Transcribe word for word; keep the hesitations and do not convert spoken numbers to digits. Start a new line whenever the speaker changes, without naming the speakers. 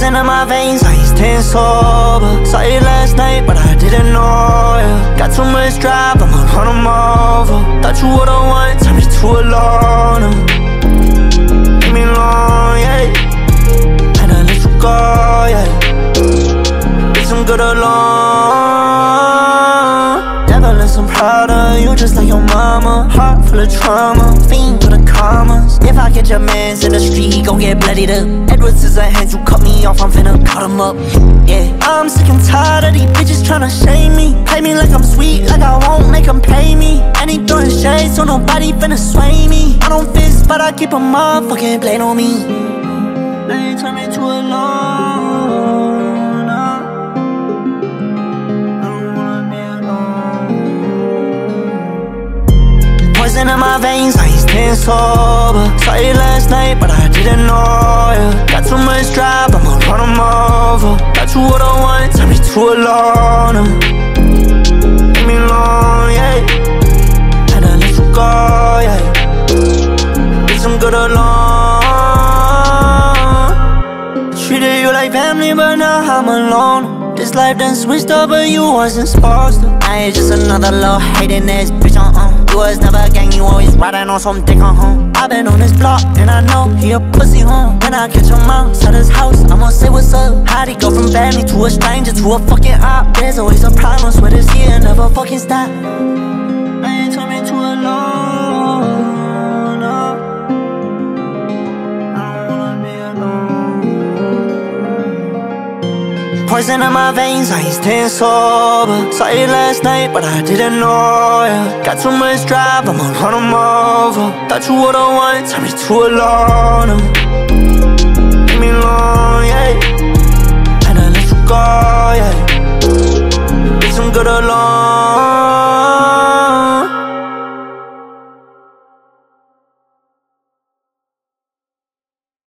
Poison in my veins, I ain't staying sober. Saw you last night, but I didn't know ya. Got too much drive, I'ma run 'em over. Thought you were the one, turned me to a loner. Leave me alone, yeah. Had to let you go, yeah. Leave some good alone. Devil I'm proud of you, just like your mama. Heart full of trauma, fiend with the commas. If I catch your mans in the street, he gon' get bloodied up. Edward Scissorhands, you cut me off, I'm finna cut him up. Yeah, I'm sick and tired of these bitches tryna shame me. Play me like I'm sweet, like I won't make them pay me. And he throwing shade, so nobody finna sway me. I don't fist, but I keep a motherfucking blade on me. They turn me to a loner. I don't wanna be alone. Poison in my veins, I ain't staying sober. Saw you last night, but I didn't know ya. Got too much drive, I'ma run 'em over. Thought you were the one, turned me to a loner. Leave me alone, yeah. Had to let you go, yeah. Leave some good alone. Treated you like family, but now I'm alone. This life done switched up, but you wasn't supposed to. I ain't just another little hating ass bitch, uh-uh. You was never a gang, you always riding on some dick, uh-huh. I been on this block, and I know he a pussy, huh. When I catch him outside his house, I'ma say what's up. How'd he go from family to a stranger to a fucking op? There's always a problem, swear this year never fucking stop. Man, turn me to a loner. I don't wanna be alone. Poison in my veins, I ain't staying sober. Saw you last night, but I didn't know ya. Got too much drive, I'ma run 'em over. Thought you were the one, turned me to a loner. Leave me alone, yeah.